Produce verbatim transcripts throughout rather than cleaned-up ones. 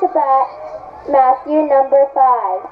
to bat, Matthew, number five.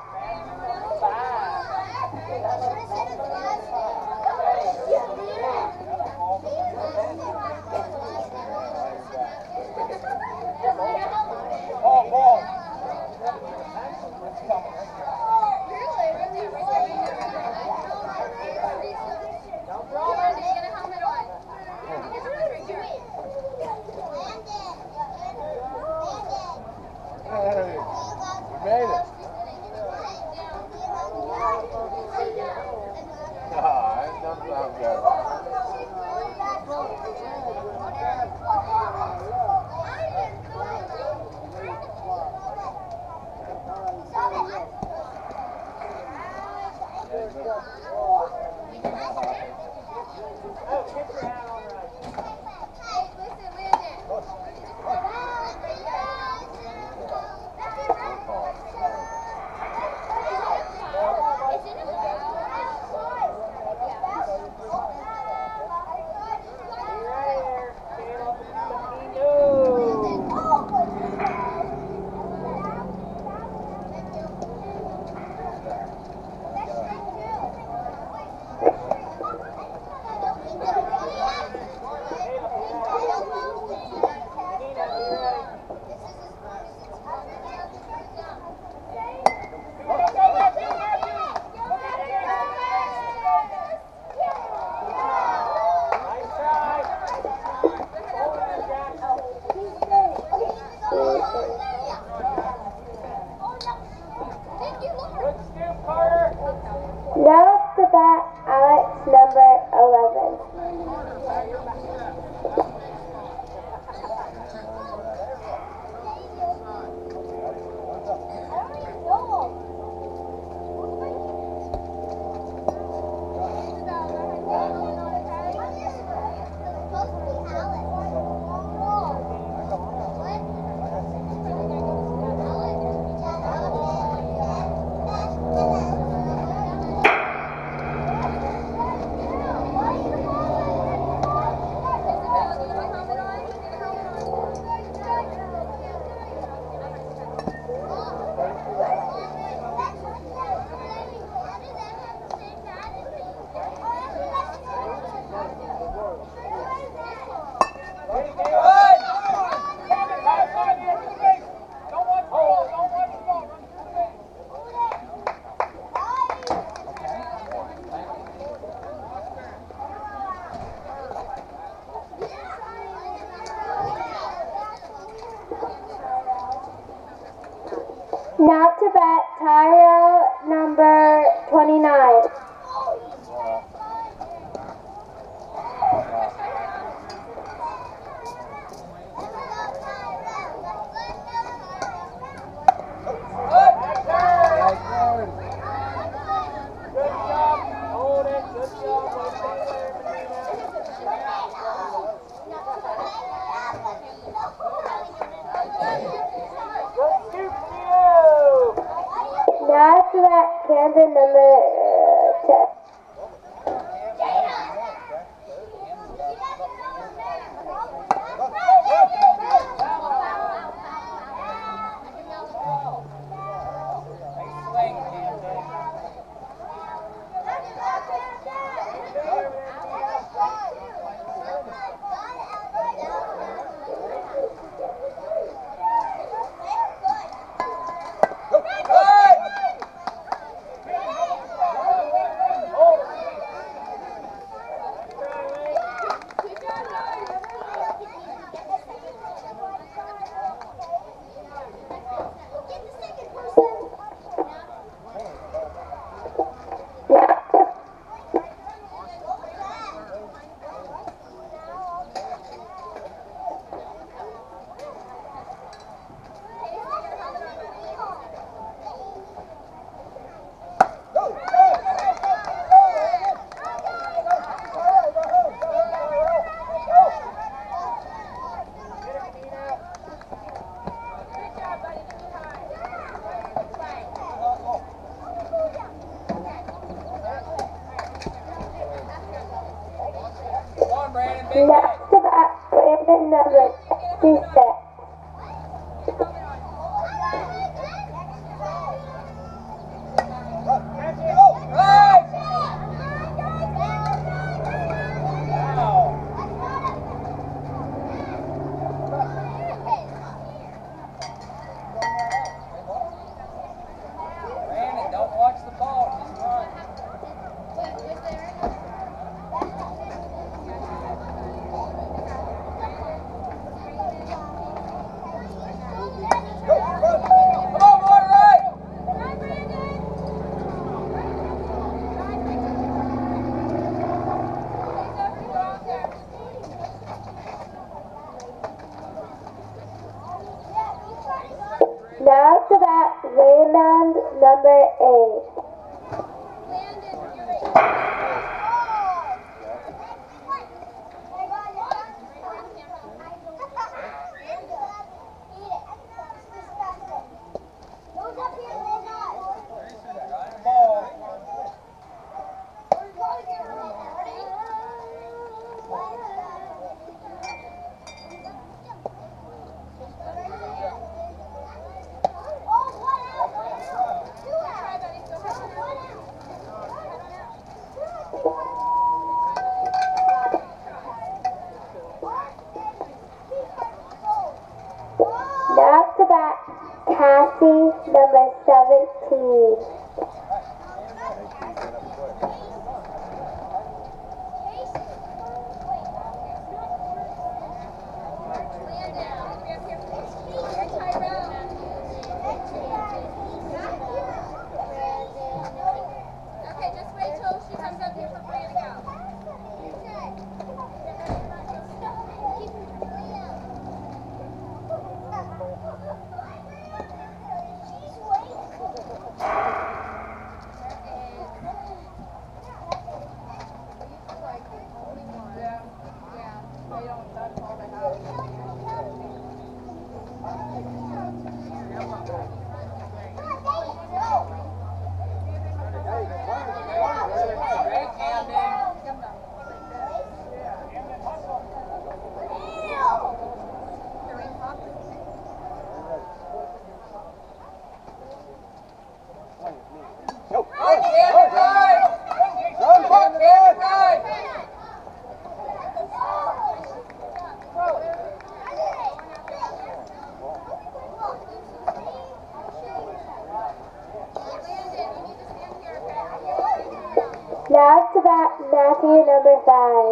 Now to bat, Alex, number eleven. Now to bat, Tyrell, number twenty-nine. Now to that Camden number uh, ten. Next to that, Brandon number sixty-six. Brand number eight. Now to bat, Cassie, number seventeen. Okay, just wait till she comes up here for free to go. Now to bat, Matthew, number five.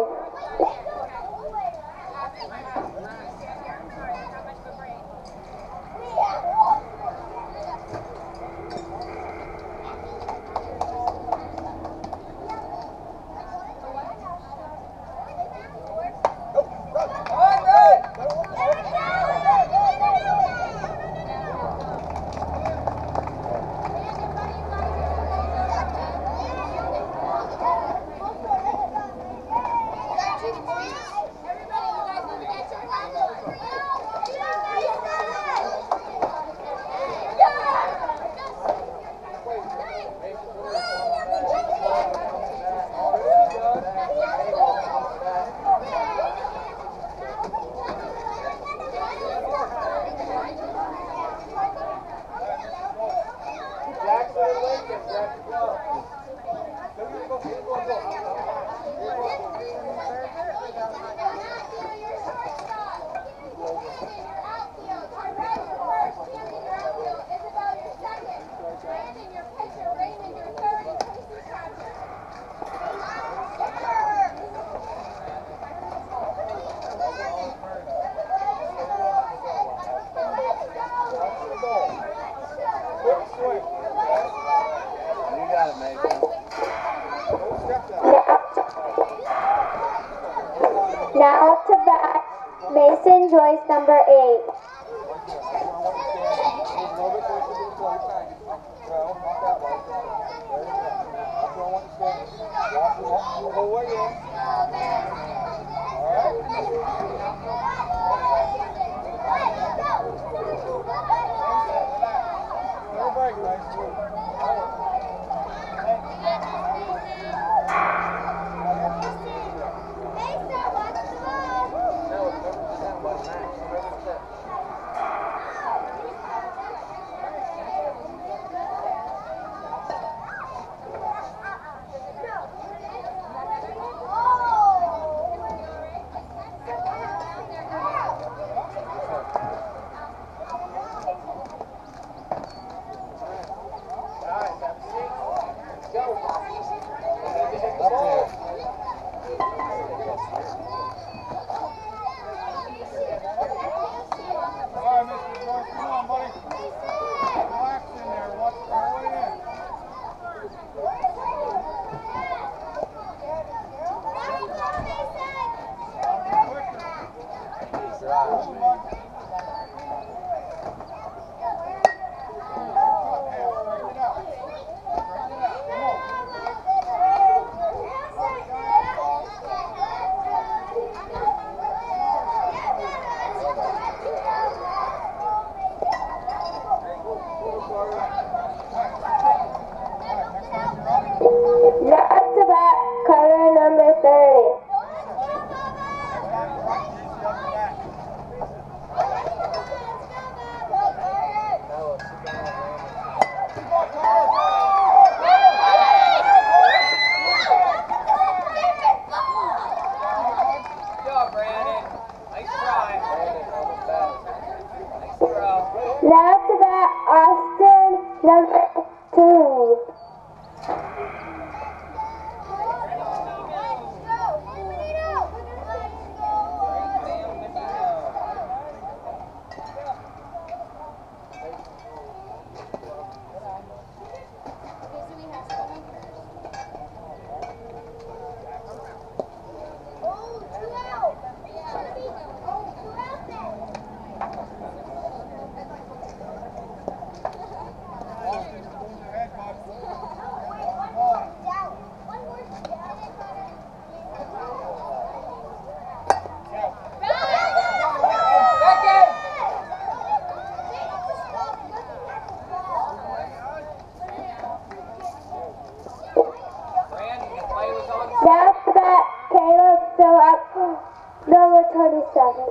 Now to bat, Mason Joyce, number eight. second.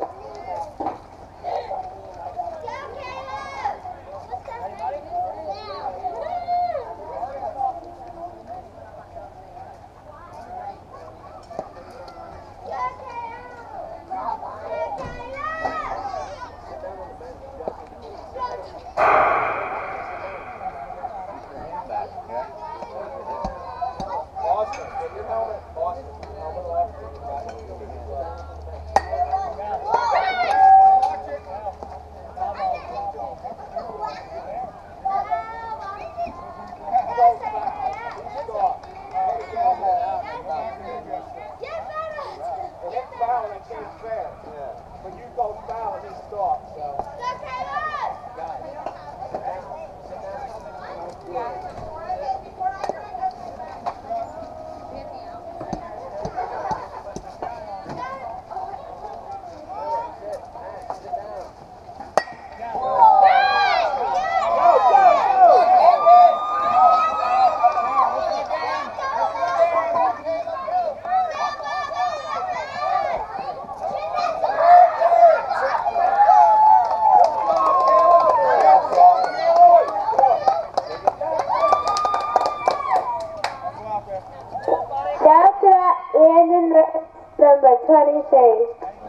Number twenty-three.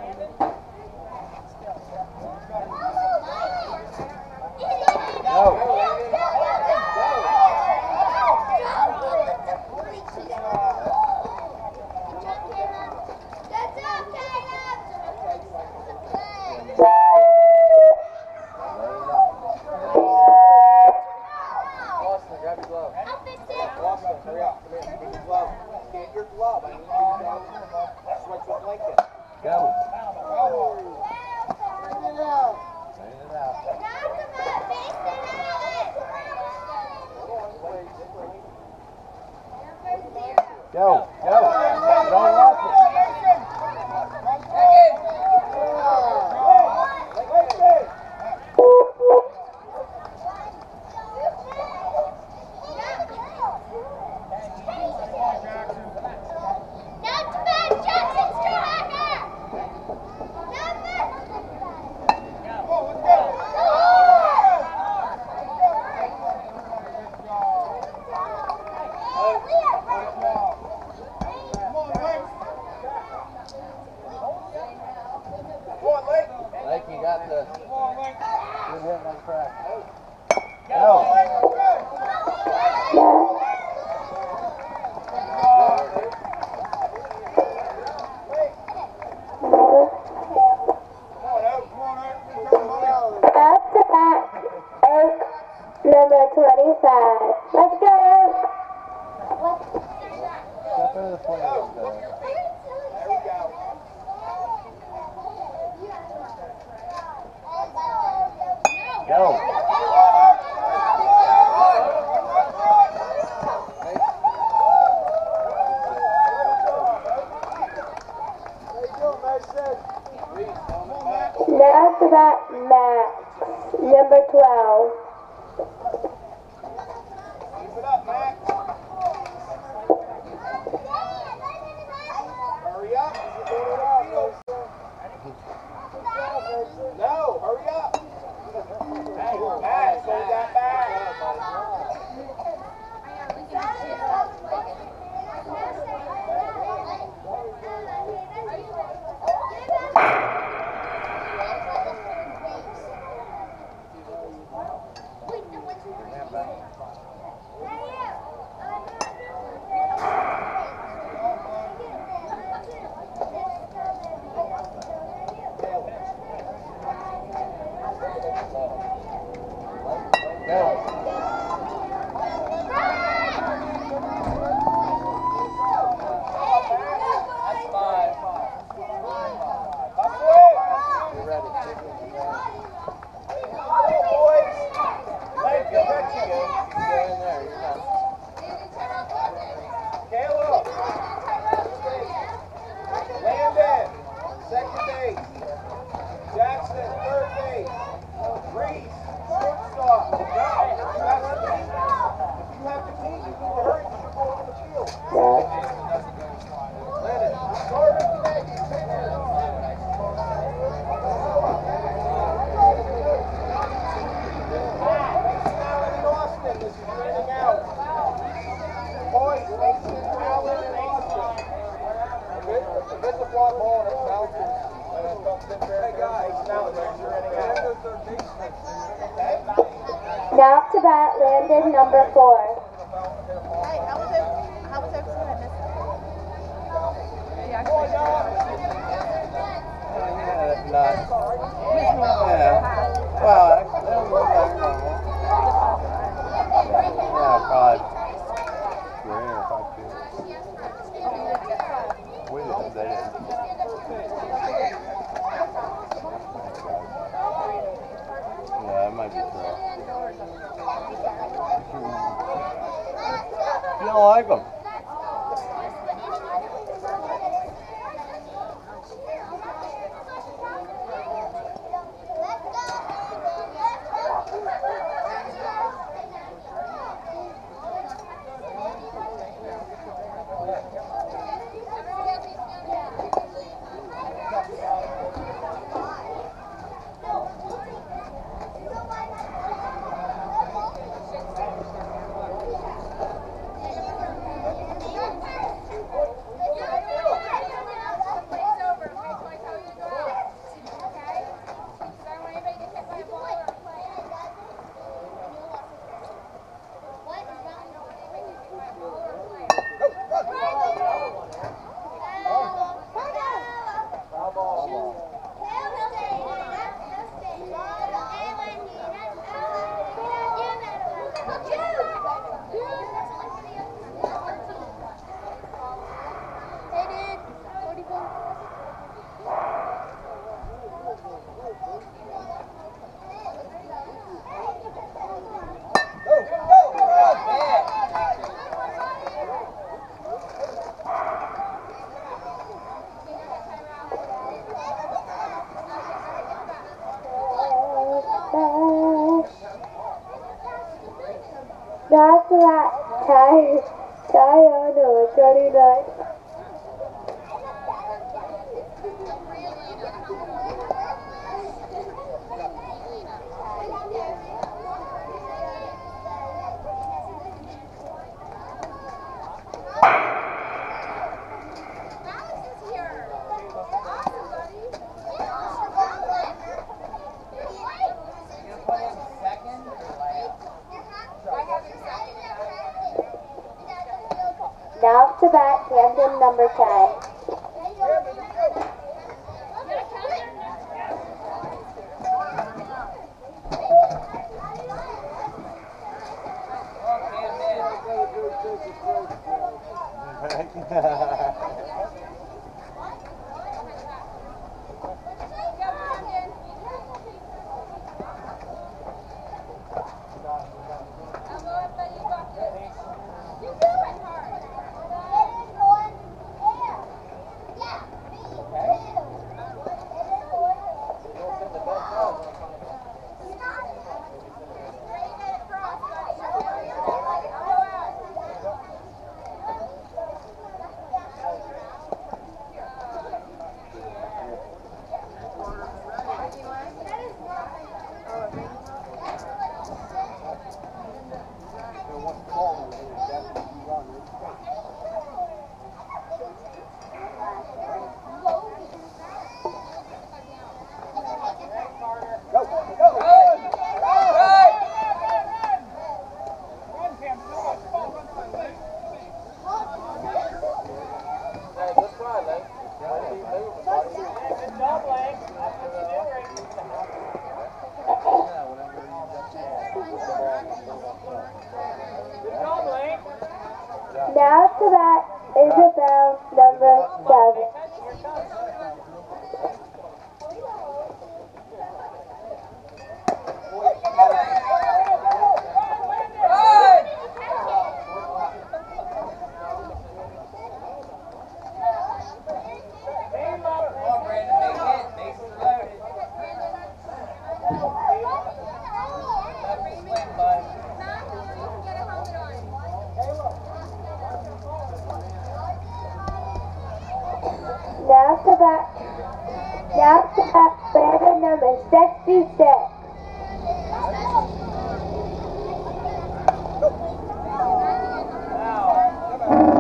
Go, go. Don't lock it. You got the good hit on crack. Go. Up to back, Oak, number twenty-five. Let's go, Oak. Step into the plate. There we go. Go. Now to that Max, number twelve. Keep it up, Max. Hurry up. No, hurry up. Get the fly ball and it bounces. And then don't sit there. Hey guys, now there's your inning out. Now up to bat, Landon, number four. Hey, how was it? How was it? I missed it. Yeah, Yeah, nuts. Yeah. Well, actually, that was like normal. Yeah, probably three or five two. We didn't, they didn't. Yeah, it might be true. You don't like them. Now to bat, Ty, Ty, number twenty-nine. Now to bat, Camden, number ten. Now to bat, Isabel, number seven. Now to bat, now to bat, Brandon, number sixty-six. Now,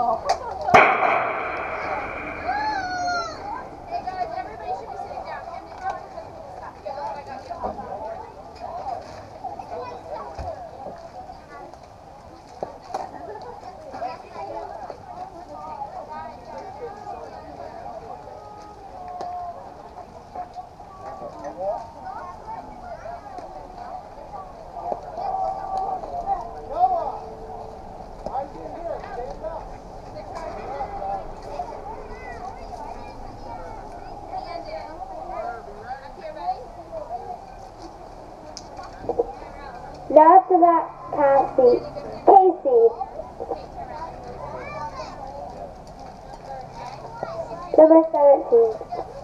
Hey guys, everybody should be sitting down. Hand it down because people stop. You know what I got you. Now to that, Cassie. Casey. Number seventeen.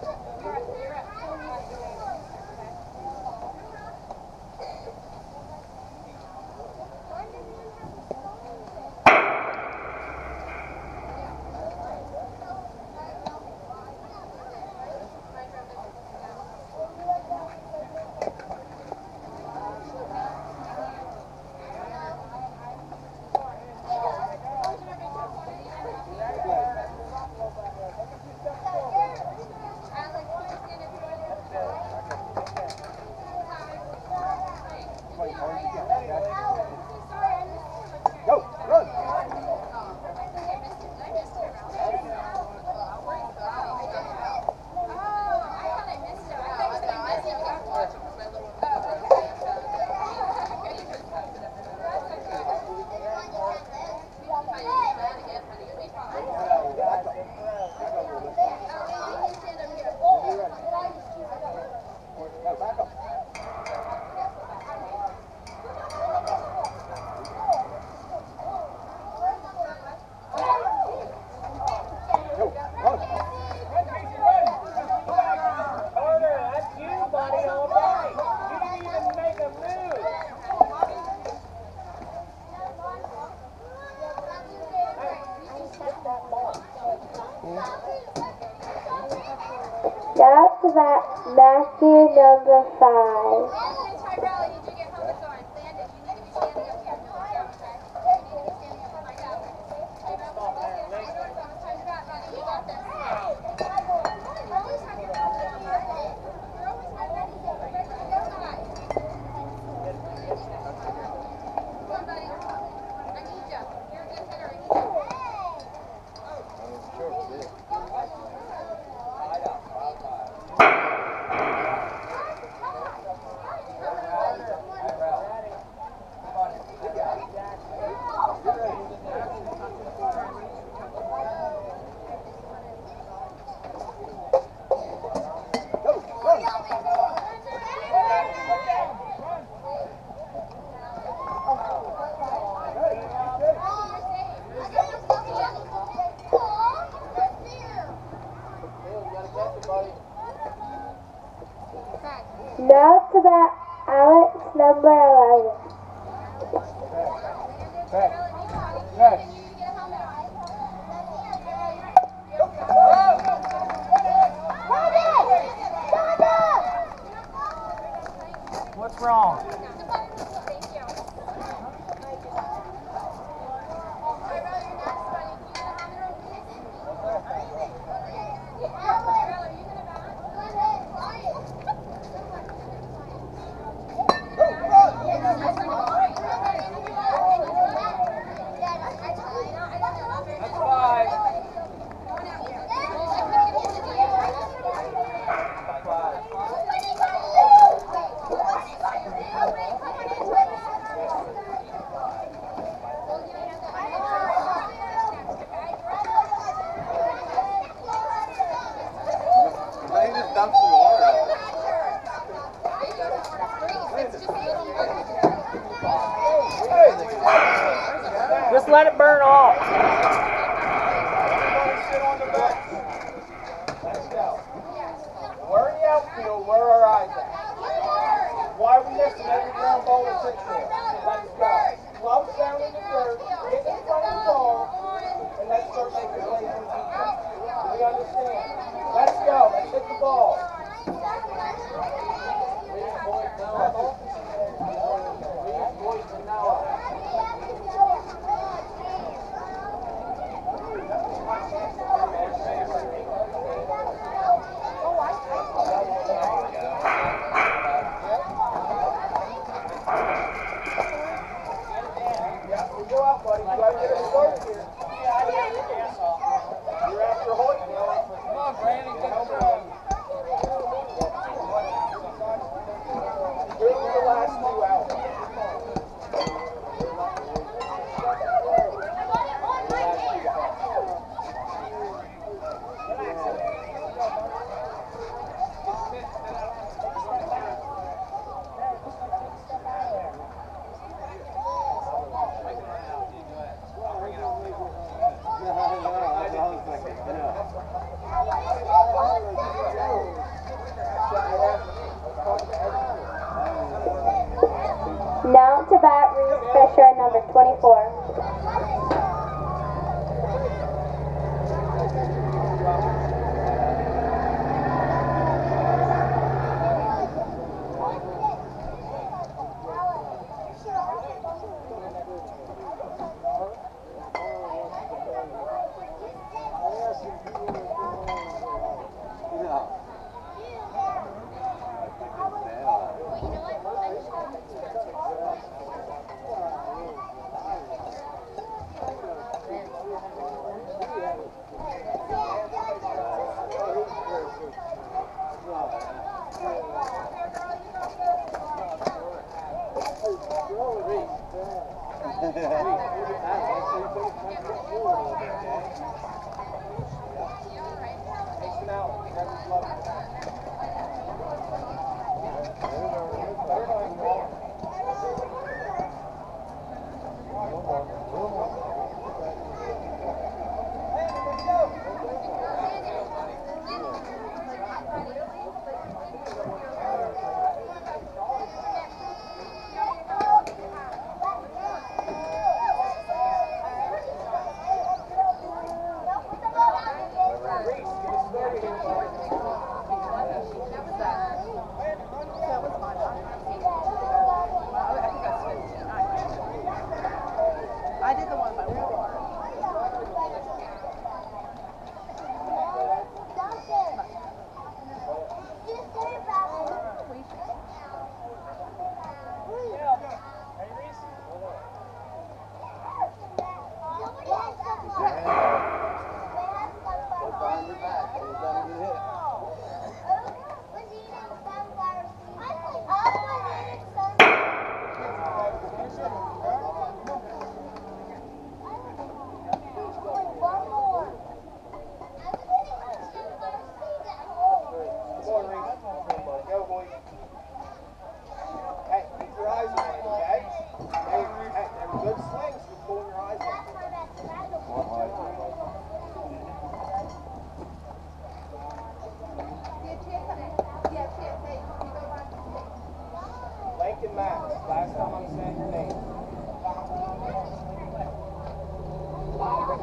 Now to that, Matthew number five.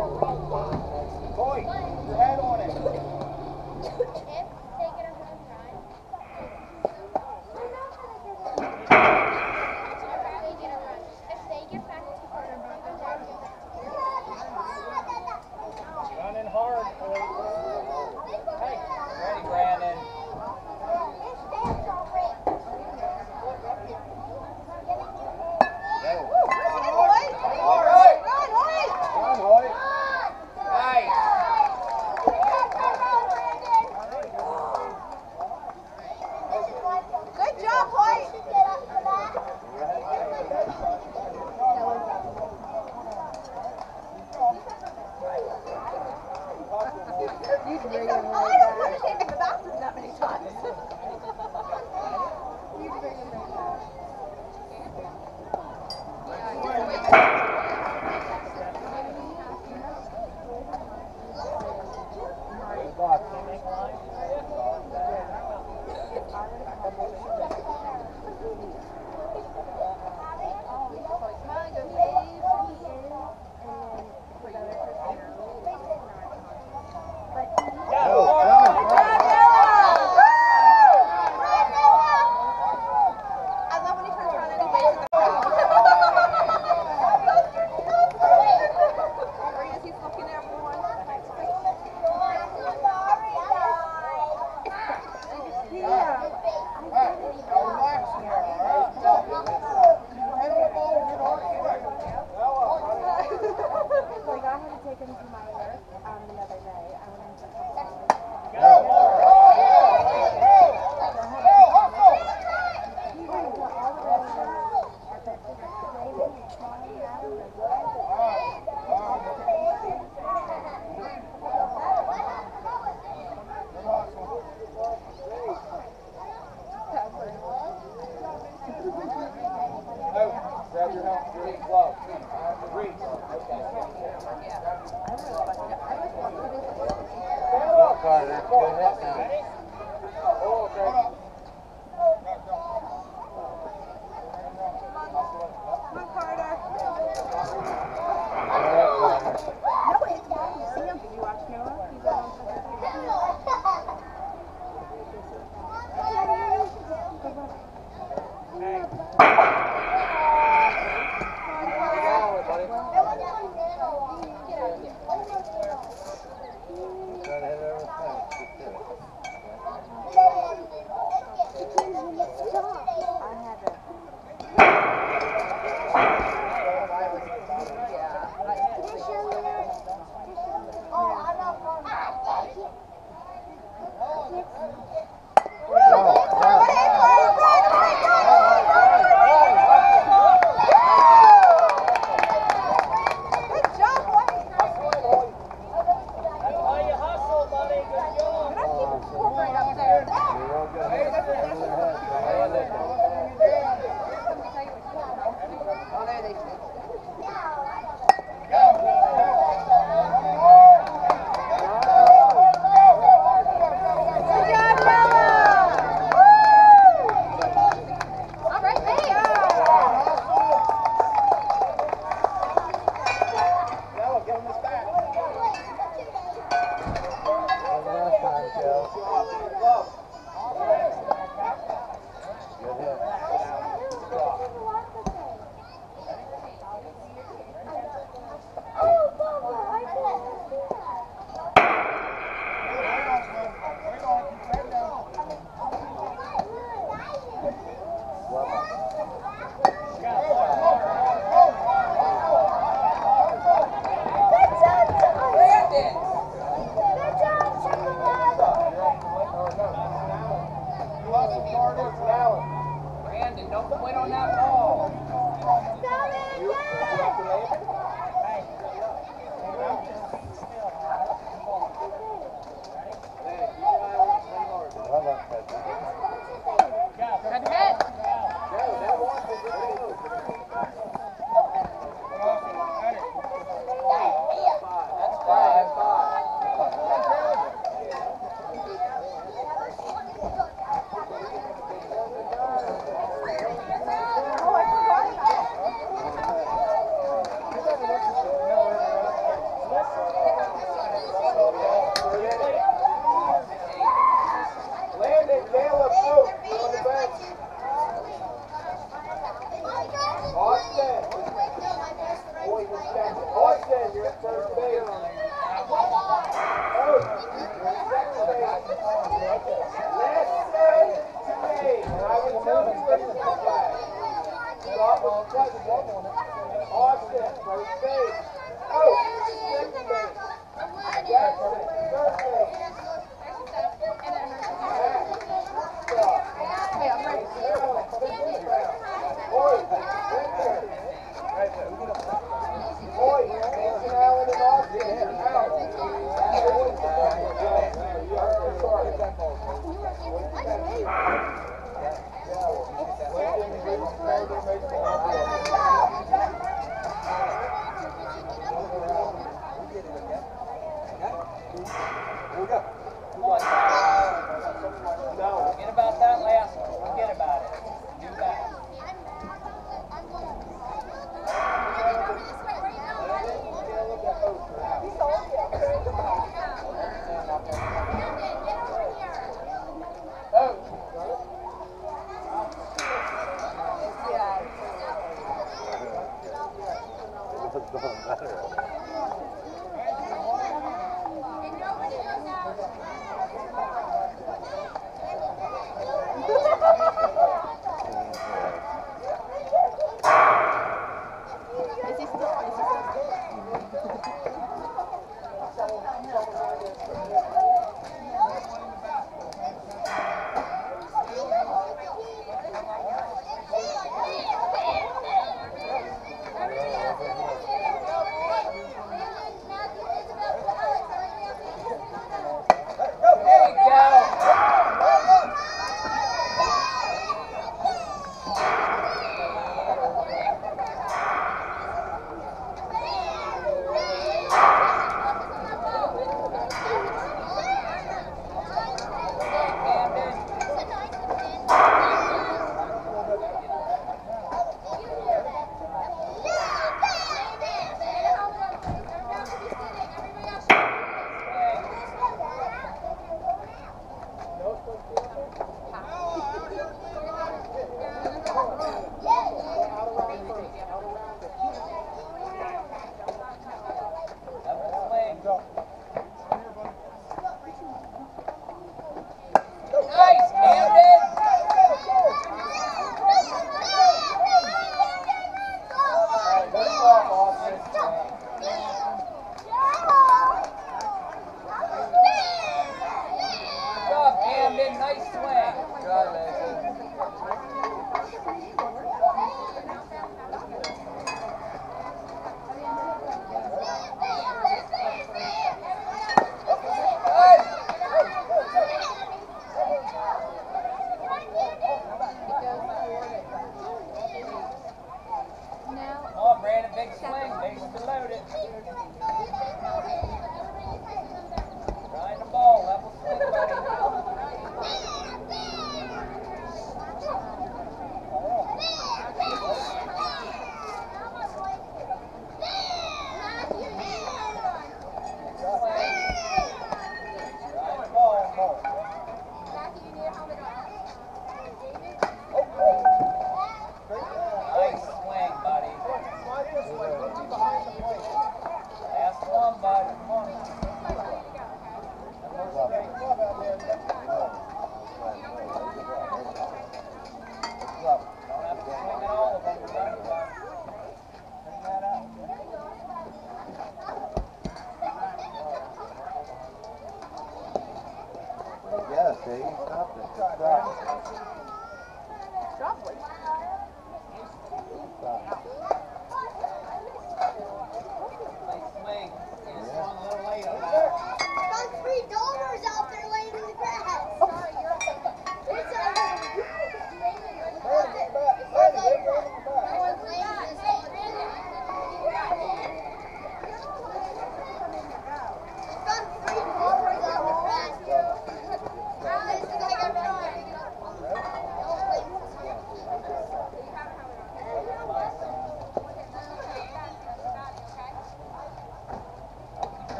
Boy, put your head on it. Running hard, boy. Hey, ready, Brandon. All right. Run, Hoyt. Nice. Good job, Hoyt. I don't want to take the bathroom that many times. Grab your helmet, your glove. Reach. Go, Carter. Go ahead now. Oh, okay. Come on, Carter. Go ahead, Carter. No, it's not. You see him? Did you watch Noah? He's on Try to hit it over the fence. Get to it. Forget about that last one. Forget about it. Do that.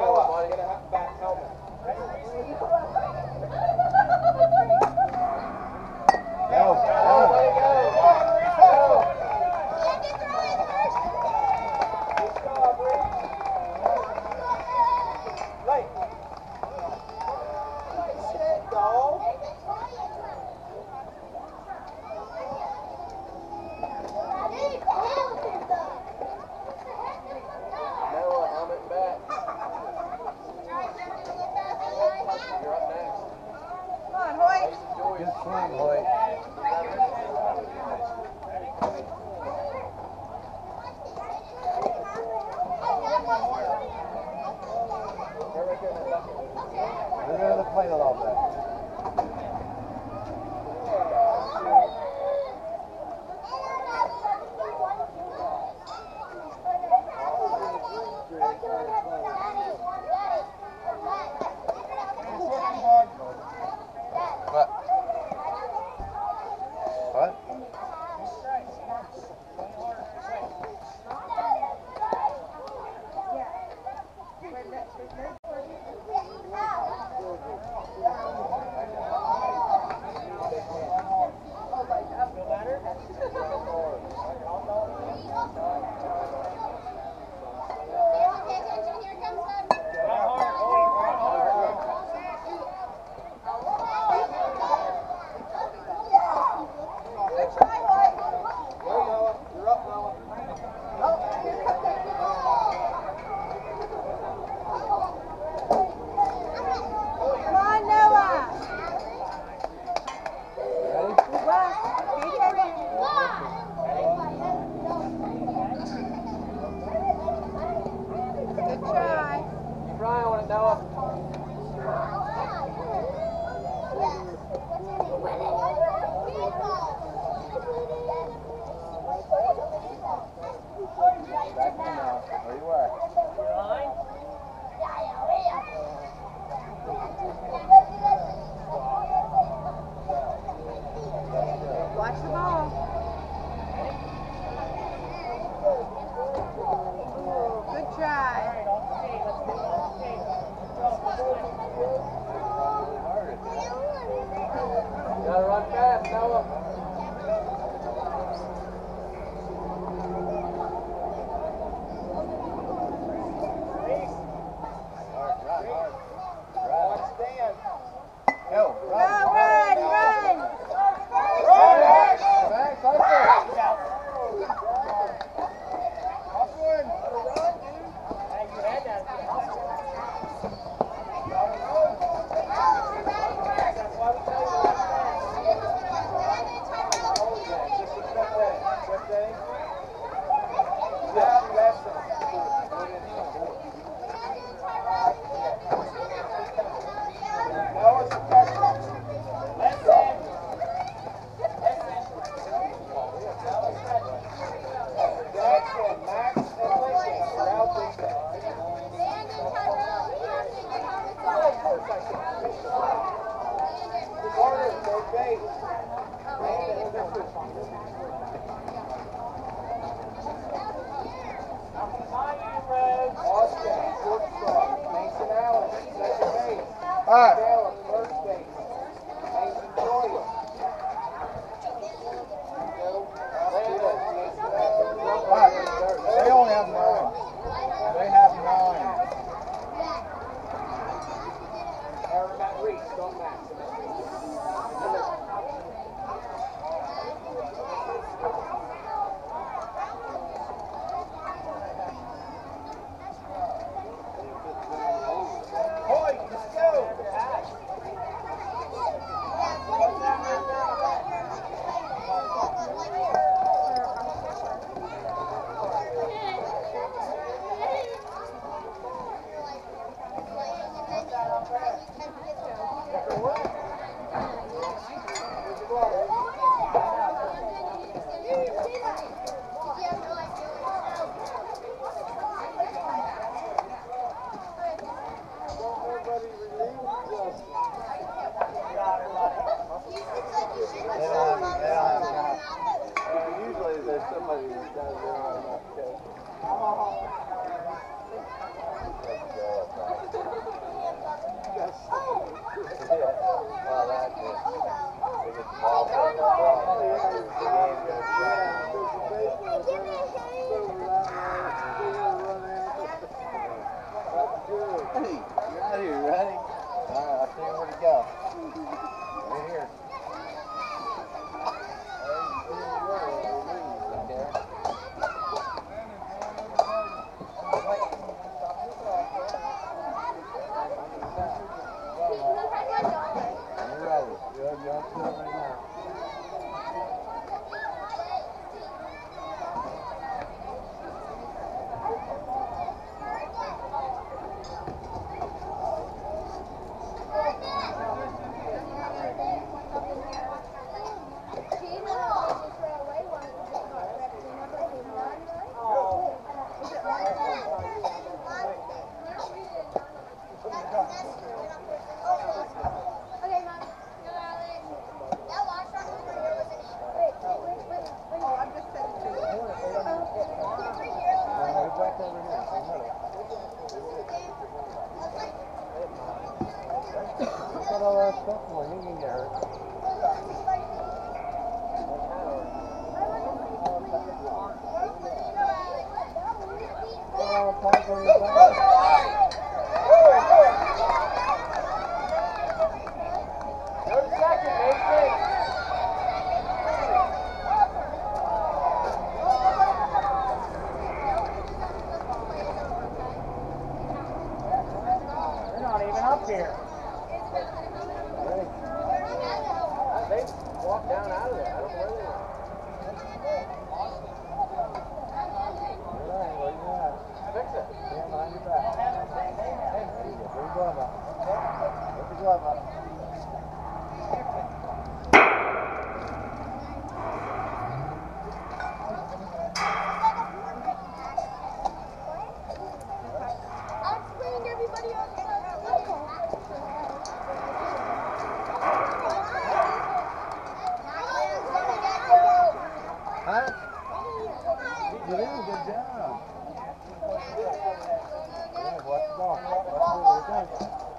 Noah, get a back helmet. Go, go. Way to go. Go. Good job, Reed. Late. Shit, dog. Noah, helmet back. You're up next. Come on, Hoyt. Good swing, Hoyt. Move into the plate a little bit. What? What? Go, Noah. You're up, Noah. Come on, Noah. Ready? Good try. Keep your eye on it, Noah. Back in now. Where you were. Watch the ball. Good try. Gotta run fast, Noah. Watch Dan. Go, Go, run. run, run. Run, Max. Back, cycle. All right. All right. They only have nine. They have nine. Aaron, Matt Reese, don't Max. Boy, let's go. They don't have, they don't have enough. Uh, usually there's somebody that does it on enough. up here. They walked down out of there. I don't know where they went. Fix it. Stand behind your back. Hey, bring your glove up. Put the glove up. Huh? You did a good job. Yeah, watch the ball. Watch the ball.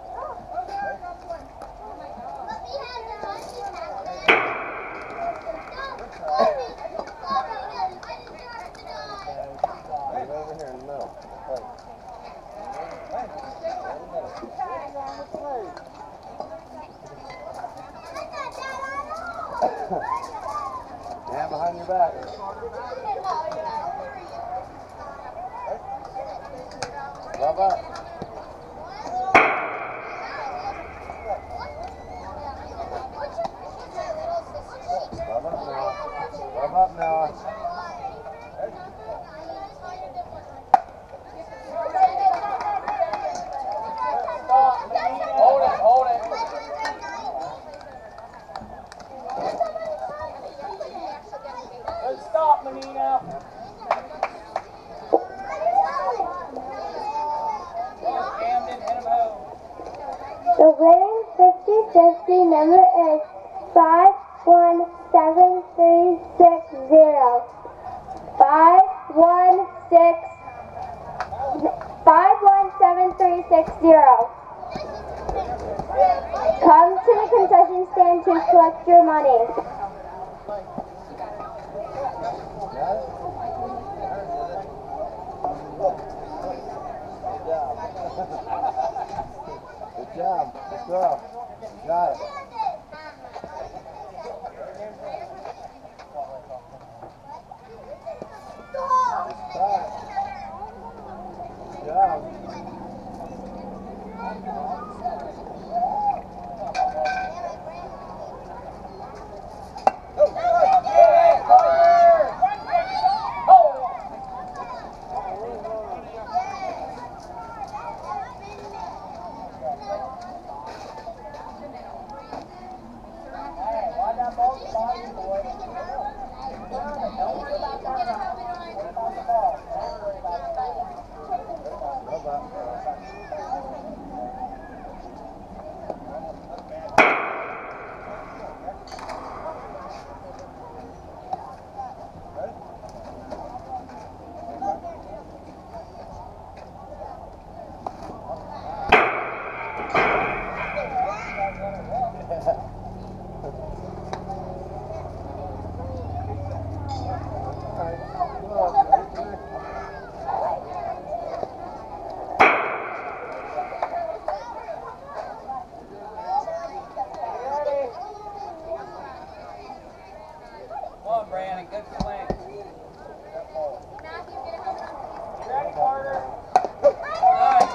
Right over here in the middle. Stand behind your back. Glove up. Glove up now. Glove up now. Hold it, hold it. Let's stop, Menina. Camden, hit him home. The winning fifty fifty number is five one seven three six zero. five one six five one seven three six zero. Come to the concession stand to collect your money. Got it? Good job. Good job. Got it. Good job. Come on, Brandon, good swing. Ready, Carter? Nice.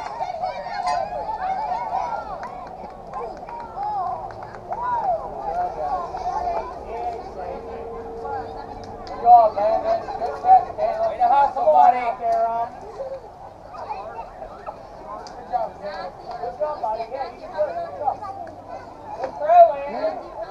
Good job, Brandon. Good catch, Taylor. Way to hustle, buddy. Good job, Taylor. Good job, buddy. Yeah, you can do it. Good job. Good throw, Landon.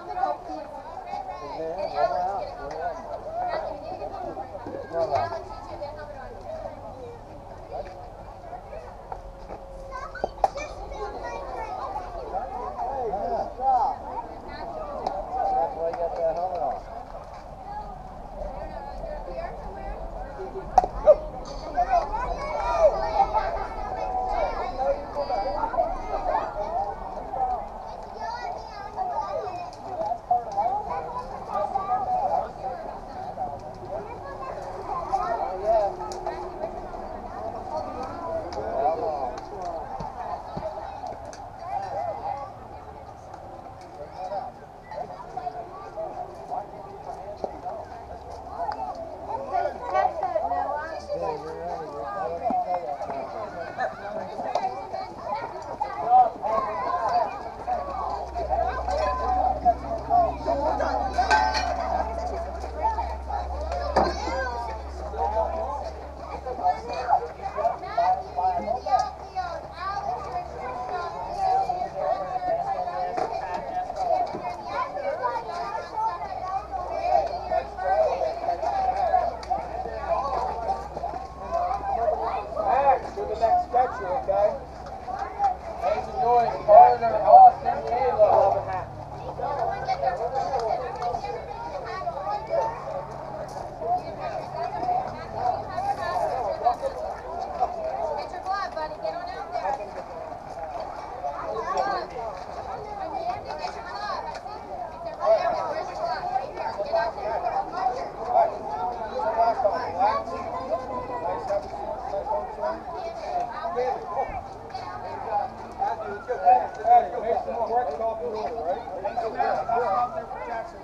That's why you got that helmet on. Carter, Austin, Caleb. Get your glove, buddy. Get on out there. Get your glove. They're right out there. Where's your glove? Right here. Get out there. Make some more work, call for order, right? Out there for Jackson.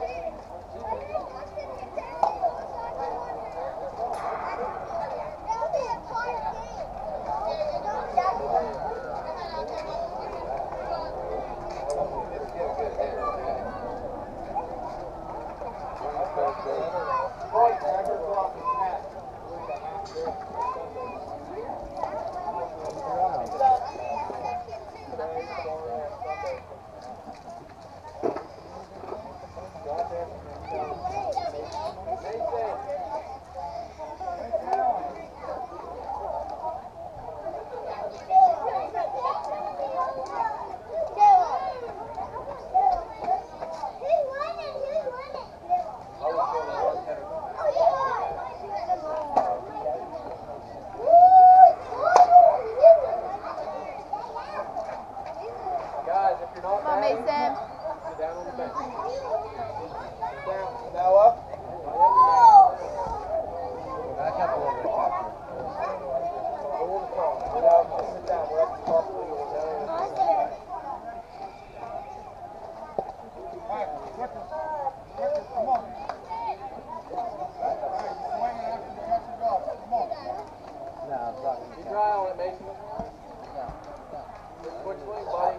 Come on, Mason. Now up. Back up a little bit, Captain. Hold the call. Now sit down. We're at the call for order. Alright, quicker. Quicker, come on. Alright, swing it after you catch your dog. Come on. No, I'm talking. Be dry on it, Mason. Quick swing, buddy.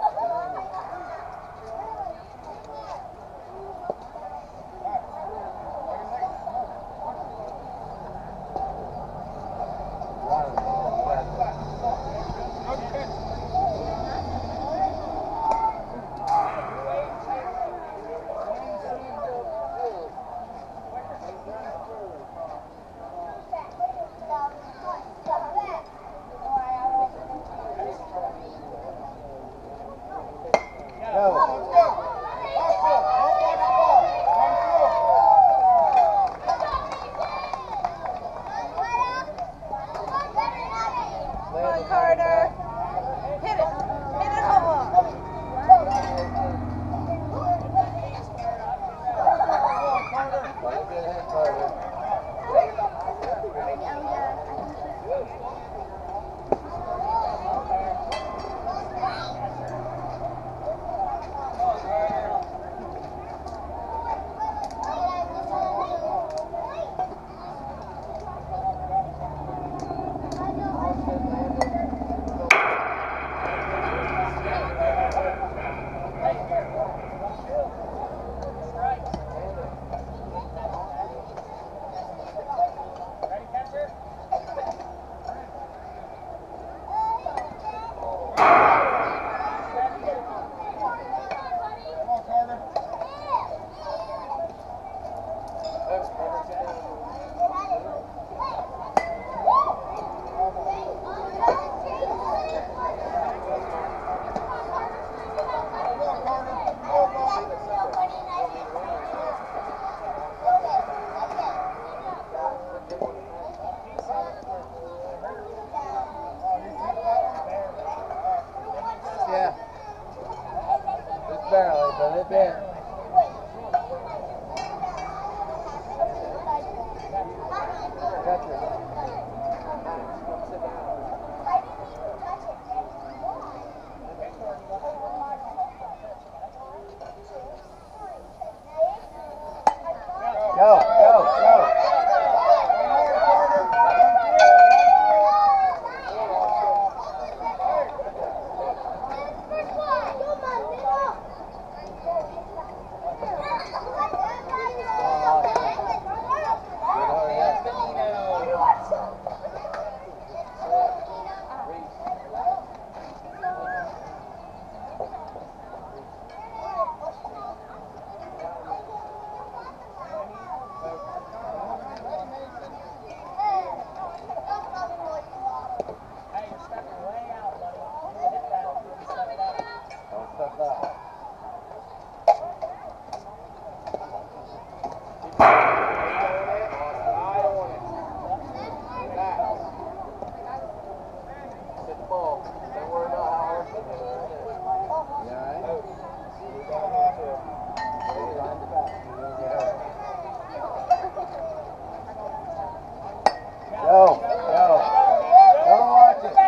Go, go. Don't watch it.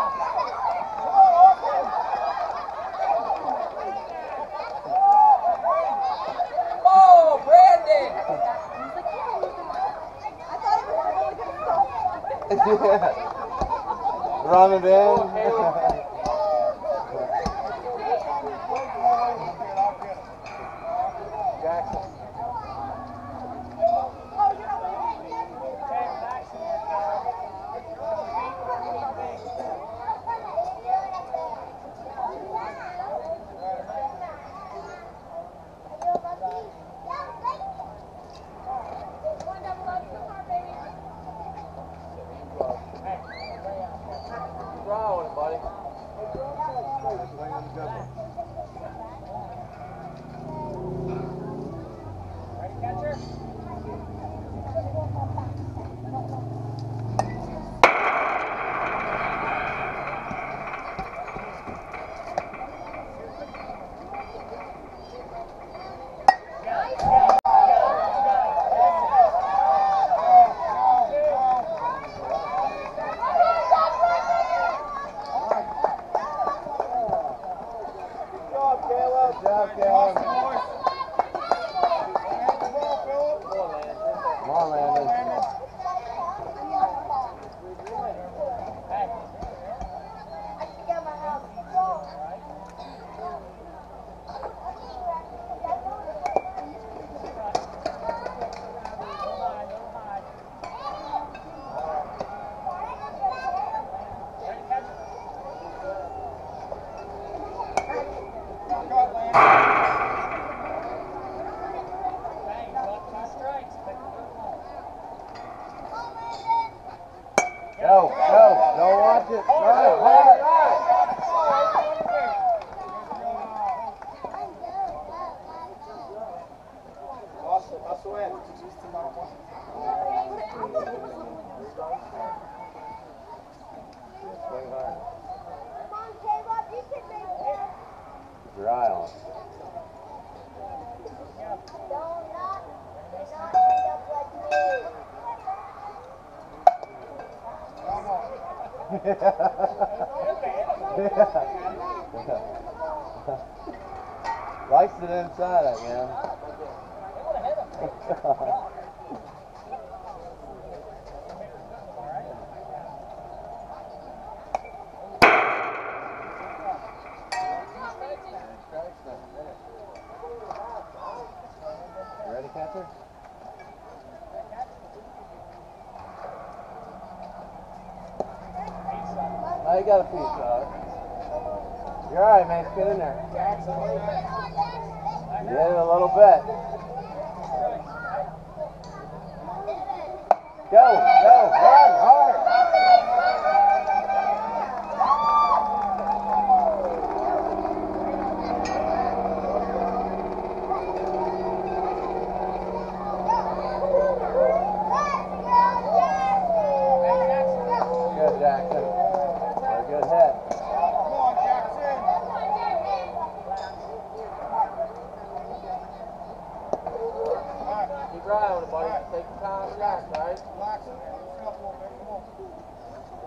Oh, Brandon! I thought it was really good stuff. Yeah. Run it in. Jackson. Draw on it, buddy. Ready, catcher? Good job, Caleb. Come on, Landon. Go, go, don't watch it. Run it, hold it. Awesome, hustle in. Swing hard. Come on, Caleb, you can make it. Keep your eye on it. Don't not, not end up like me. Likes it inside, I man. You ready, catcher? Oh, you got a piece, dog. You're alright, man. Get in there. You did it a little bit. Go, go, run hard. Good, Jackson. Very good hit. Come on, Jackson. Keep your eye on it, buddy. Take your time, relax, all right? Relax, man. Loosen up a little bit. Come on.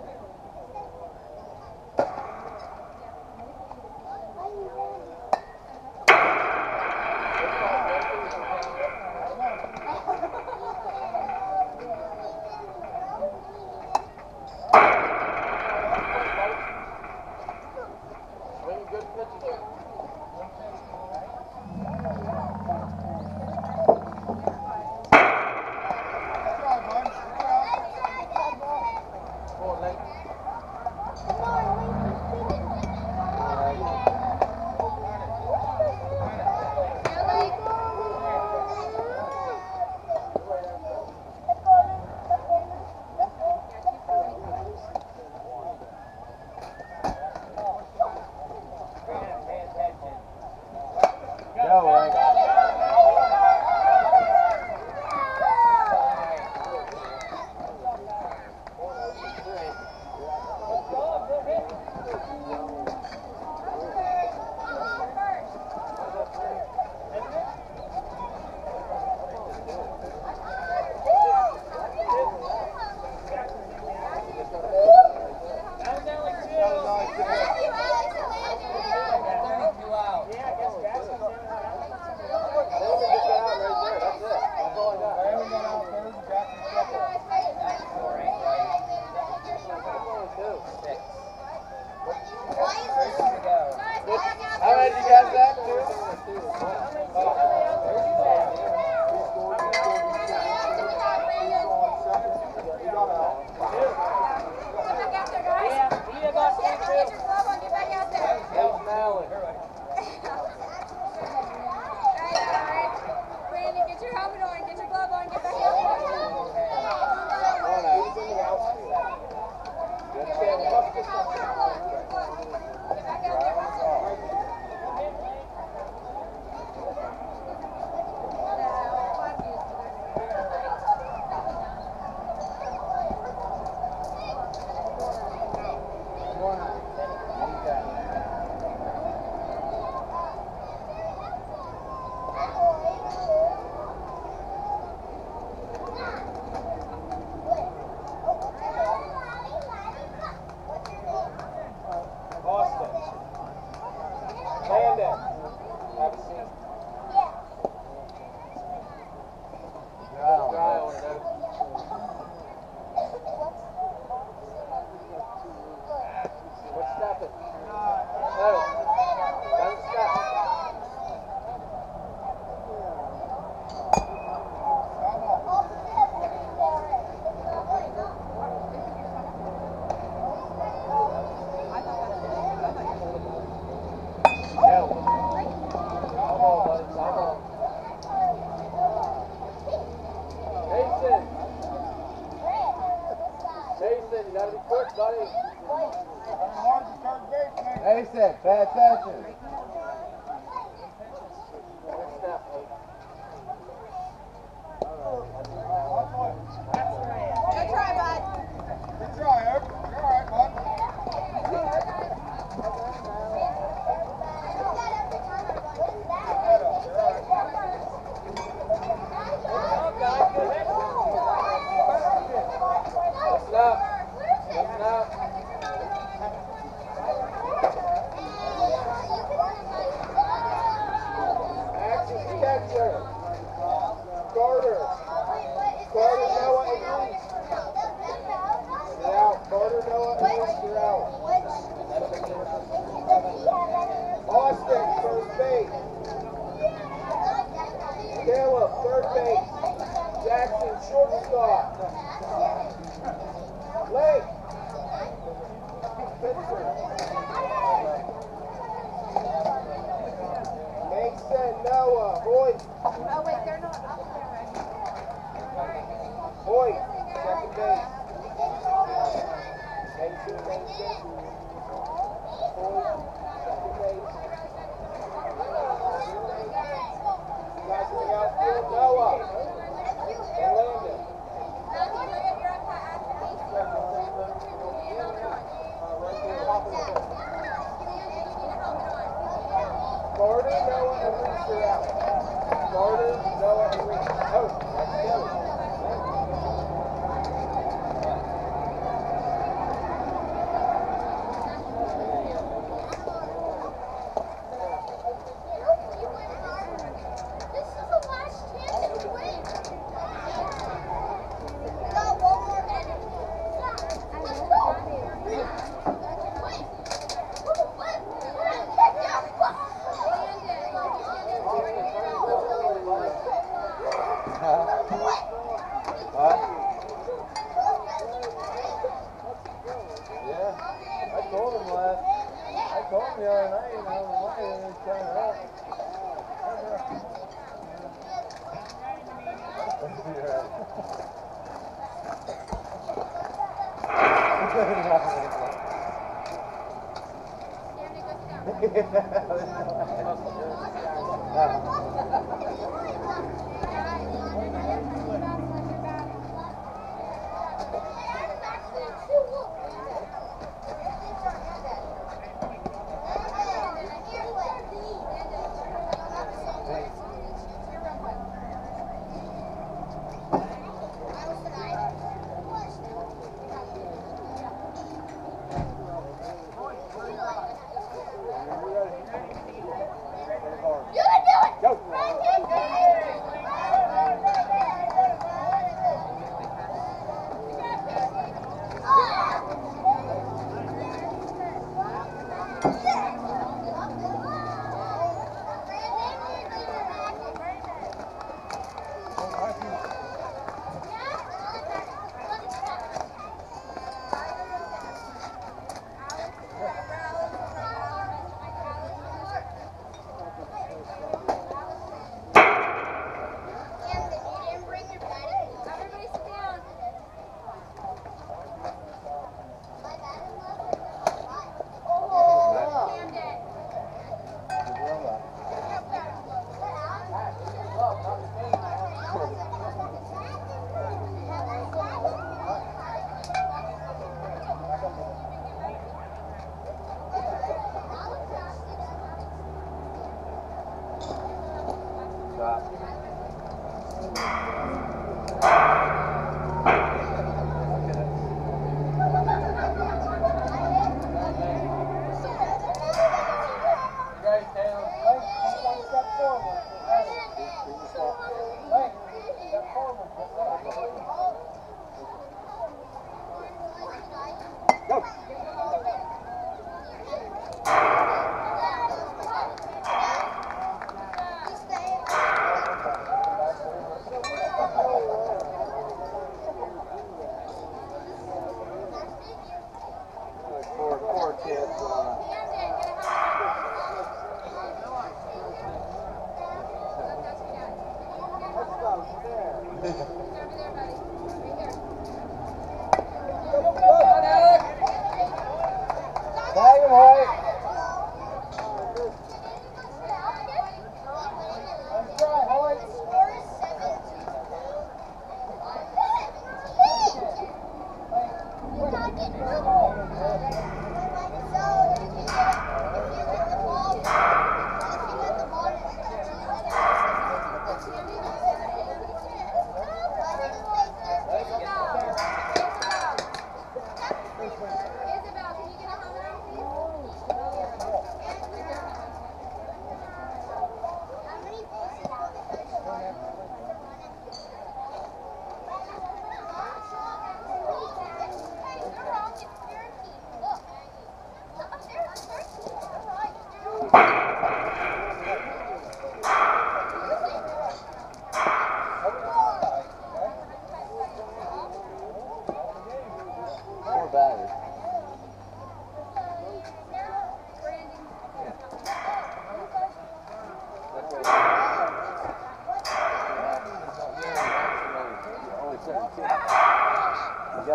Swing good pitches. Come on, Link. Let's go. Landon. Have a seat. Dry on Dry it. on it. What's stepping? No. Don't step. Mason! Mason, you gotta be quick, buddy. Mason, pay attention. Next step, Luke. Good try, bud. Good try, Oak. You're all right, bud. Listen up. Listen up. Action catcher. Carter. Carter, Noah, and Reese. You're out. Carter, Noah, and Reese, you're out. Austin, first base. Caleb, third base. Jackson, shortstop. Lake. Pitcher. Mason, Noah, Boyd. Oh, wait, they're not up there right Boyd, second base. Mason, Mason. Boyd, second base. You guys in the outfield, Noah. And Landon. Carter, Noah, and Reese are out. Carter, Noah, and Reese. Oh, that's Kelly. This is the last chance to win. We got one more minute. Let's go. Win. Win. Kick your butt. What? Yeah. I told him last. I told him the other night, you know, the money and he's trying to up. You can do it. Go. Frankie.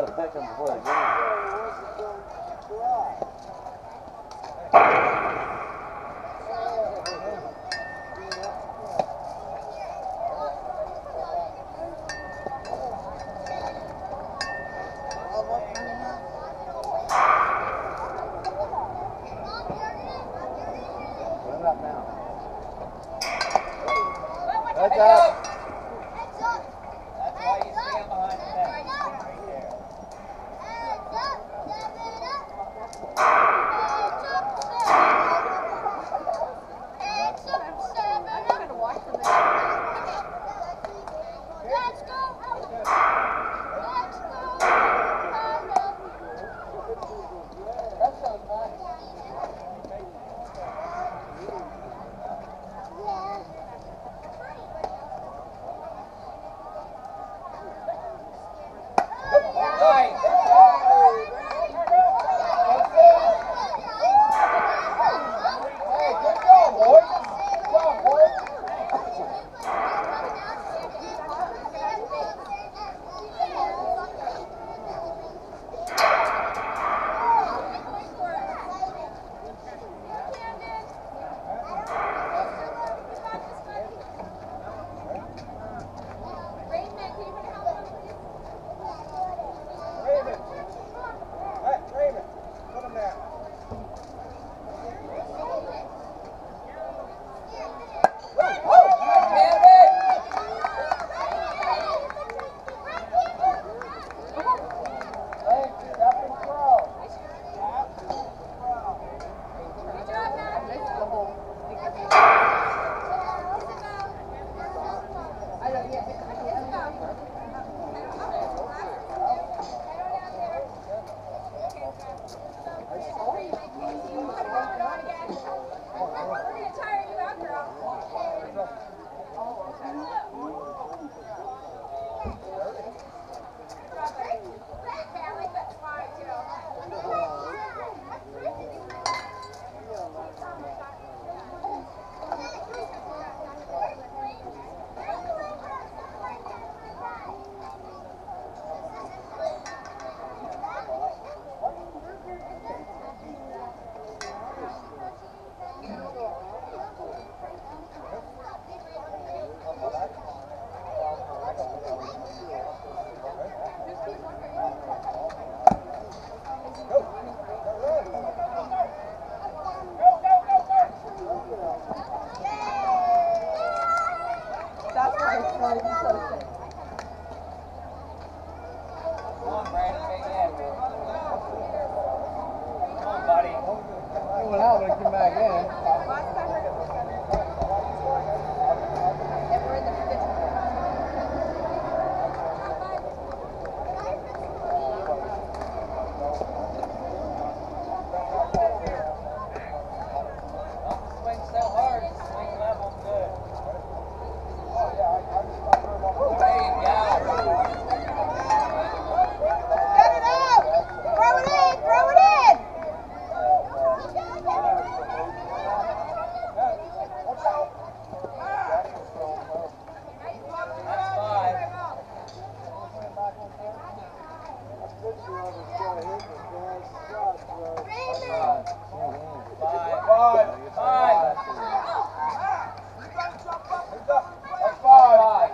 to pick them before the game. Put it up now. Heads up. That's why you stand behind the net. Right there. Let's go! Let's go! That sounds nice. Nice. Hey, good job, boys. Good job, boys. Raymond. Hey, Raymond. Put him down. He went out when he came back in. Swing so hard, swing level good. There you go. Get it out! Throw it in! Throw it in! That's five. Five. Five. Five. That's five.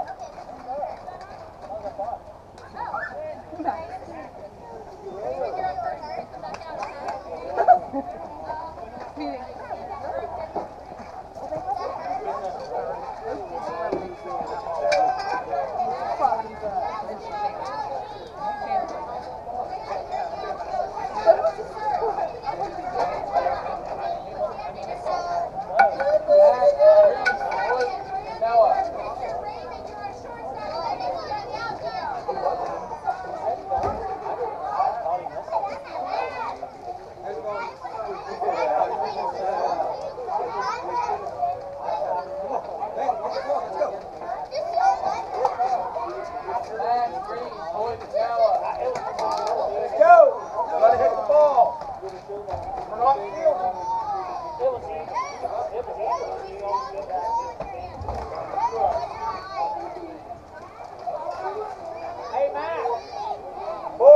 Let's go. Gotta hit the ball. We're not fielding. Hey, Matt. Boy.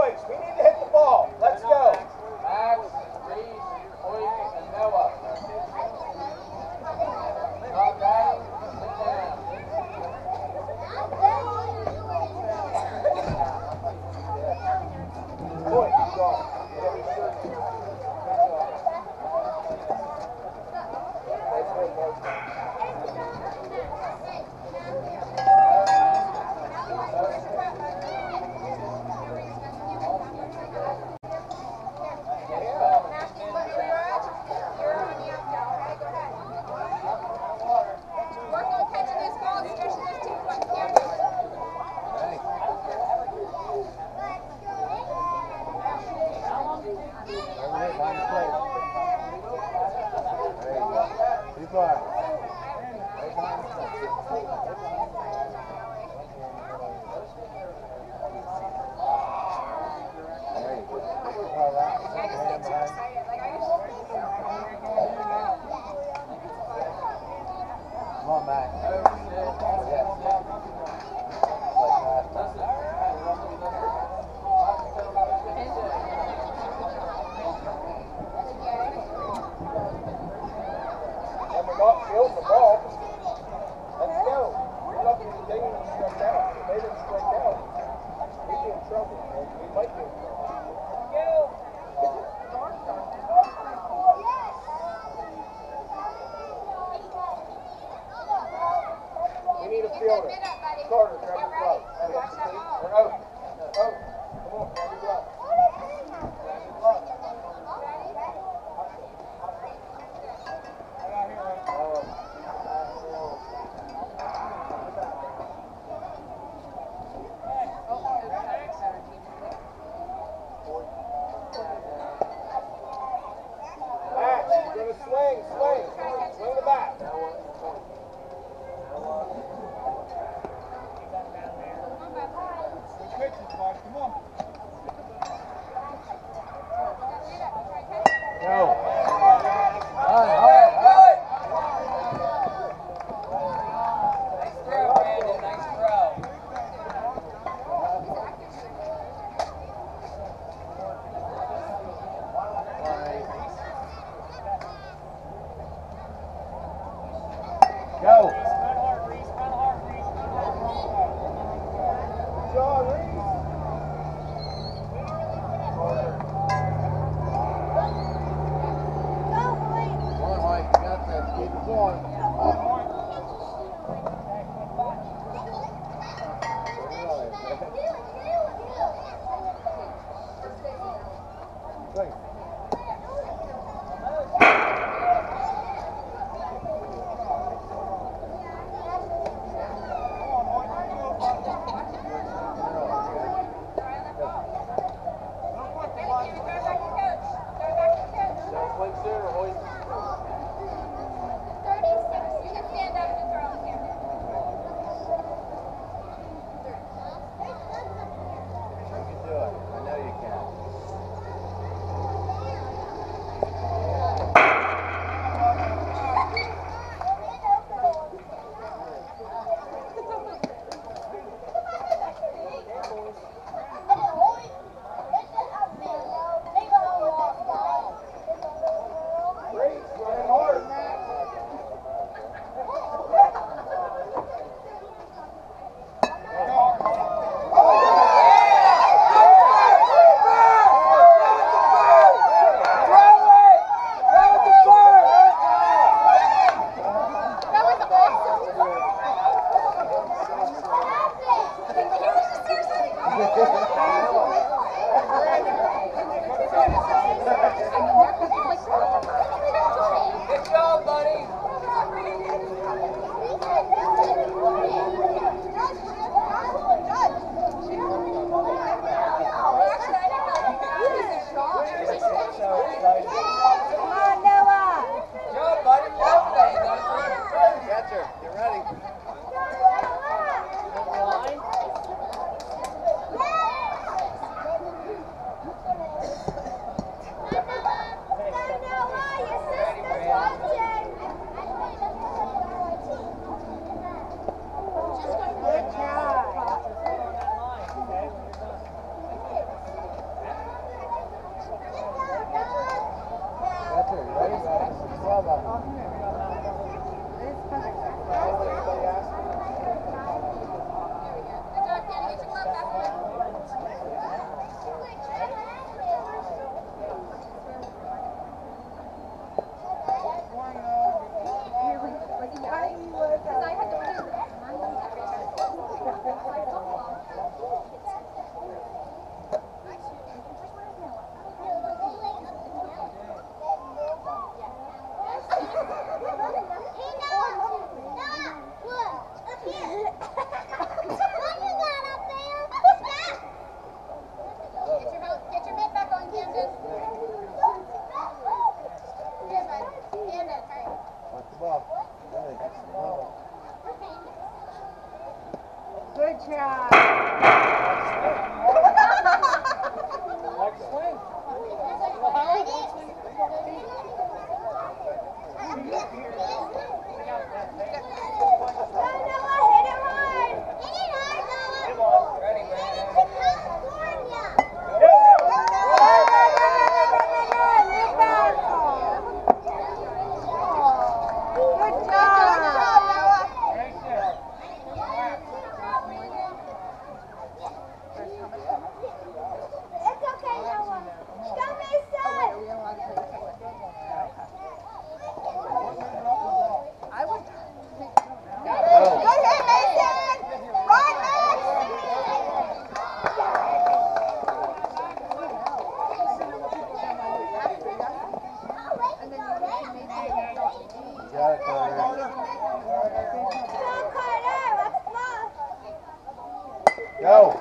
Here we go. Good job. Like swing. Go.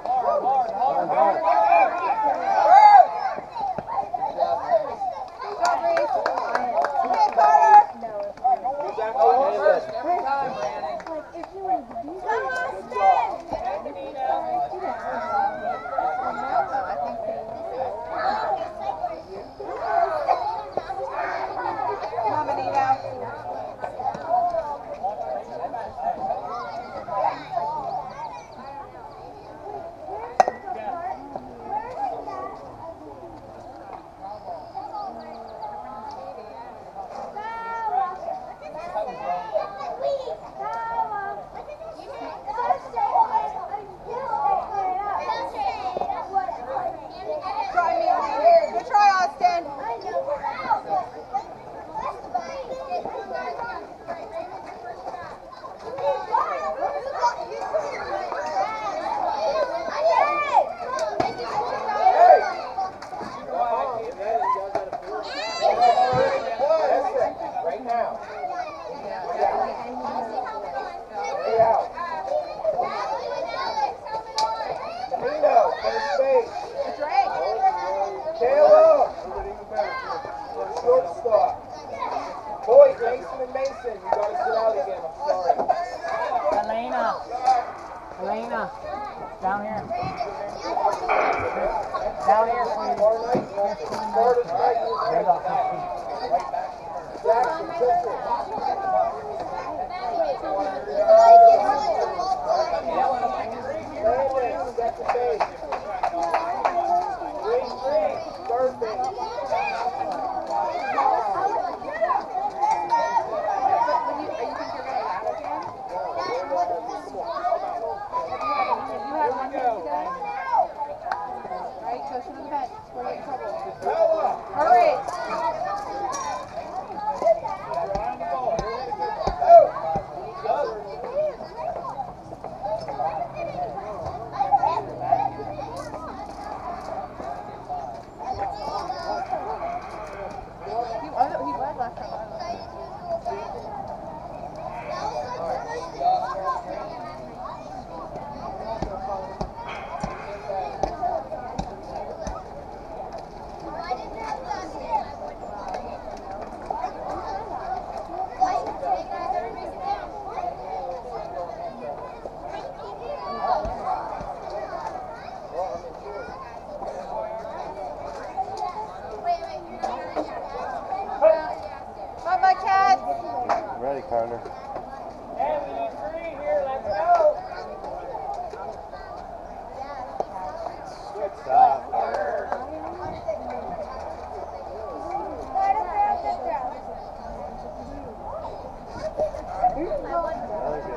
Carter. Hey, we need three here. Let's go. Good stop, Carter. Really good.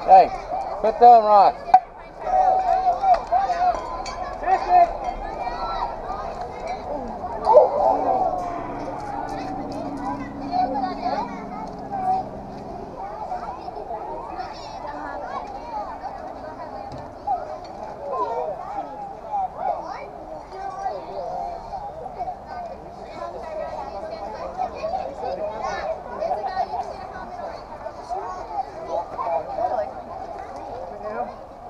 Hey, quit throwing rocks. Really?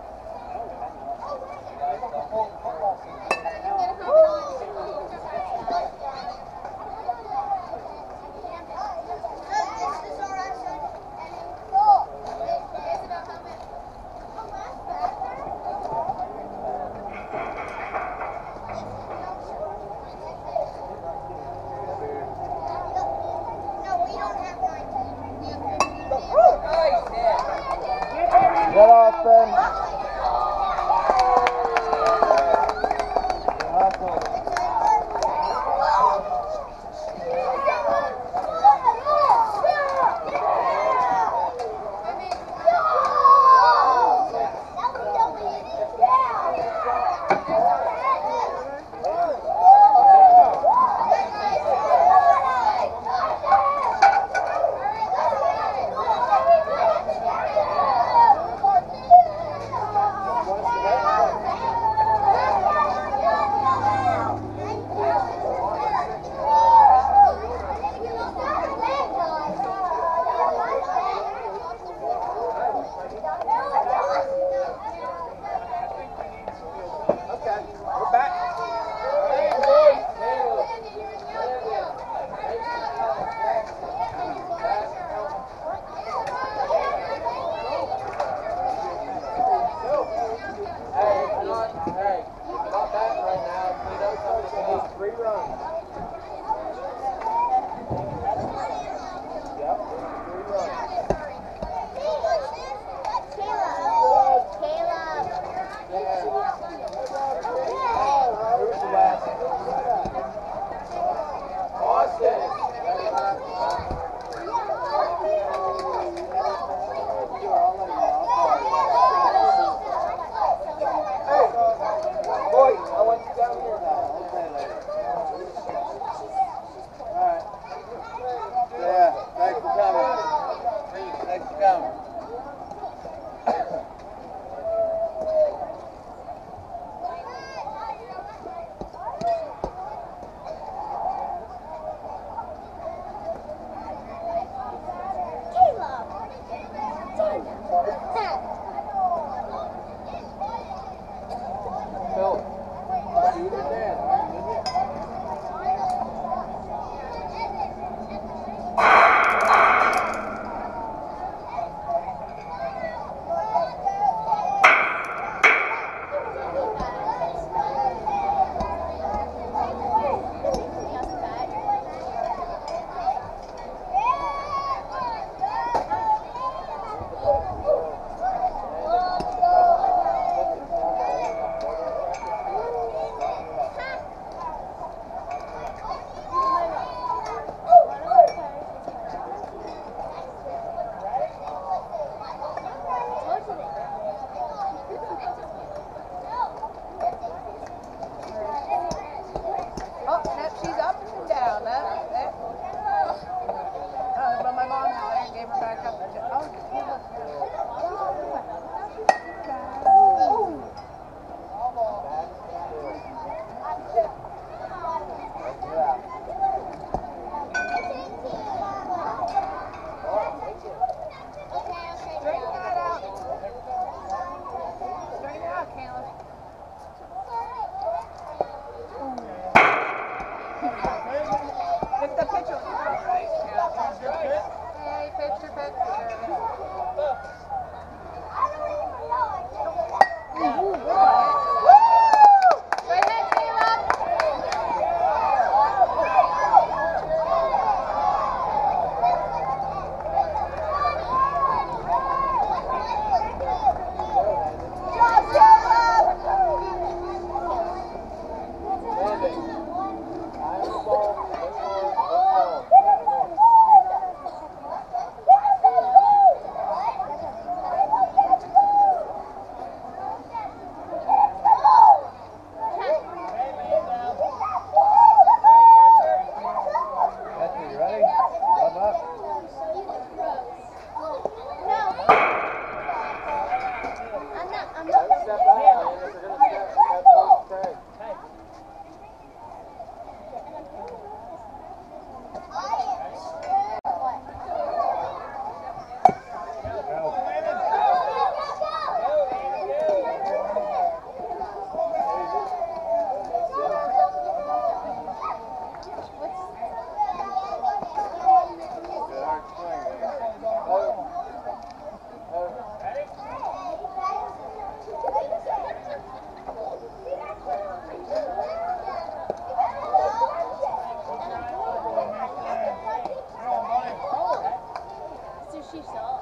She saw.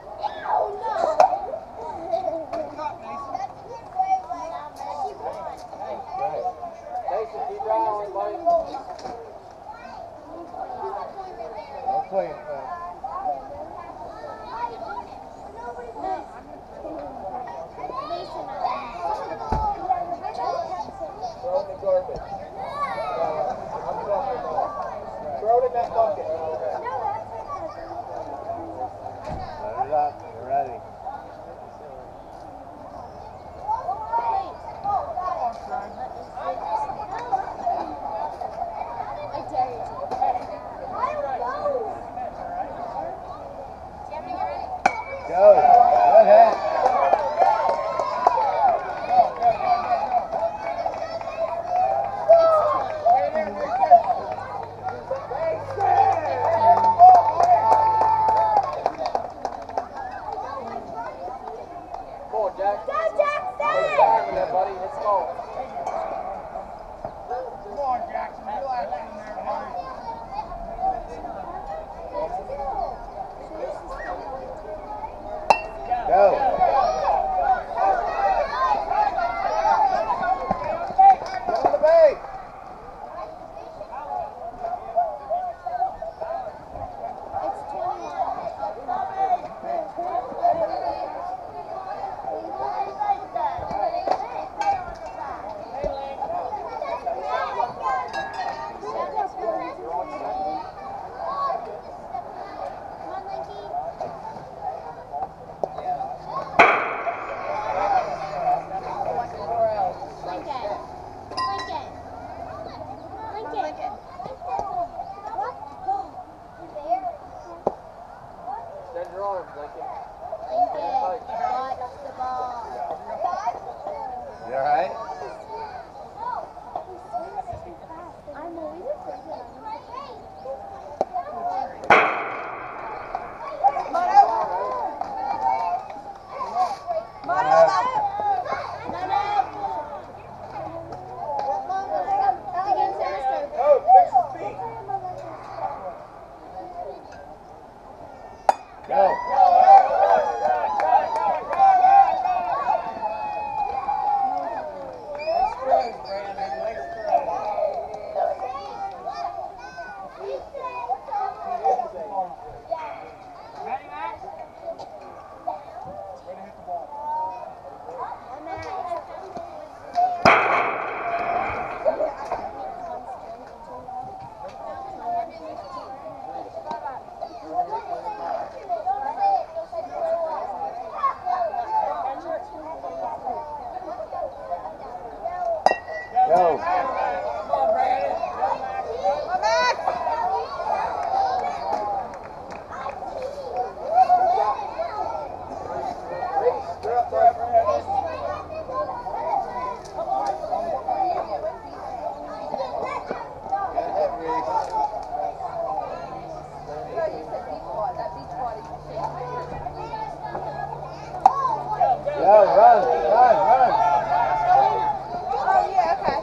Mason, keep rolling, buddy. Don't play it fast. Throw it in the garbage. I'm talking about. Throw it in that bucket. Let it up. You're ready. Go. Go ahead. Come on, Jack. Go, Jackson! Yeah, buddy. Let's go. Come on, Jackson. Relax in there, buddy. Go. Go on the base. Send your arms, Lincoln. You all right? Oh, fix his feet. Go. Go. Reese, you're up, bud. Go ahead, Reese. Go, run, run, run. Oh, yeah, okay.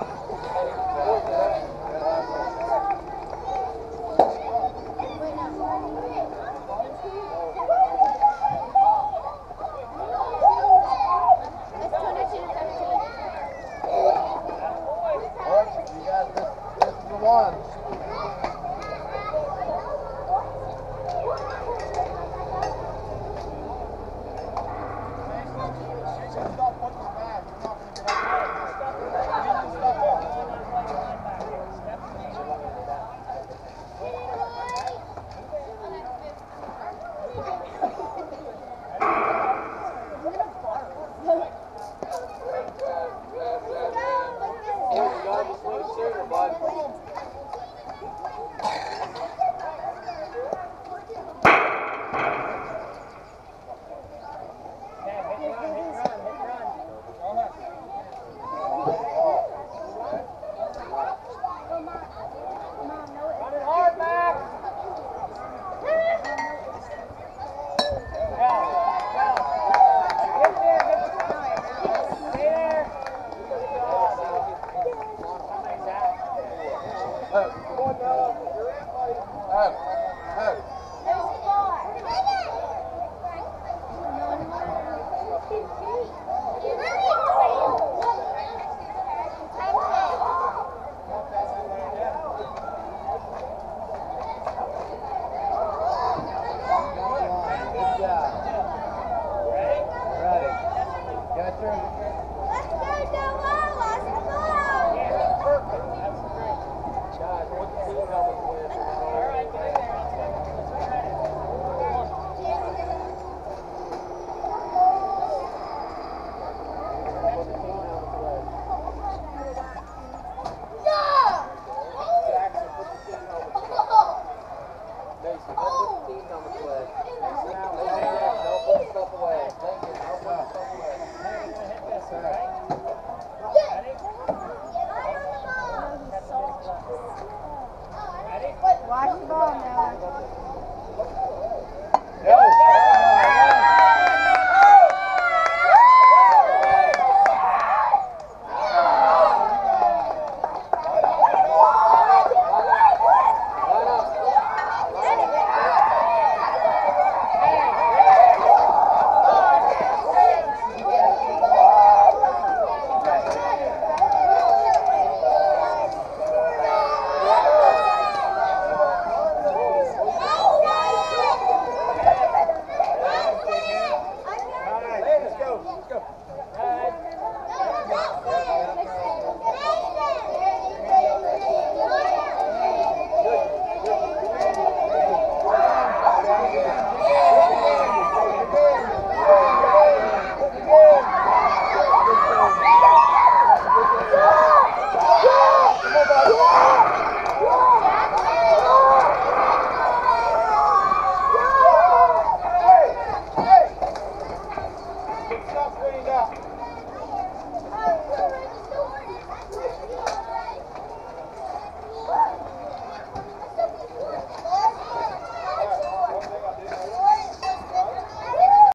It's twenty-two to seventeen. Orchard, you got this. This is the one. Jason, stop putting your bag. You're not going to get up there. Clean your stuff up. You gotta be swinging sooner, bud. Running hard, Max. Get there, get there. Stay there. Somebody's out. Up, Come on, Noah. You're in, buddy. up, up. There's four. teeth on the sled. Don't put stuff away. Thank you. Don't put stuff away. Watch the ball now. Go. Go.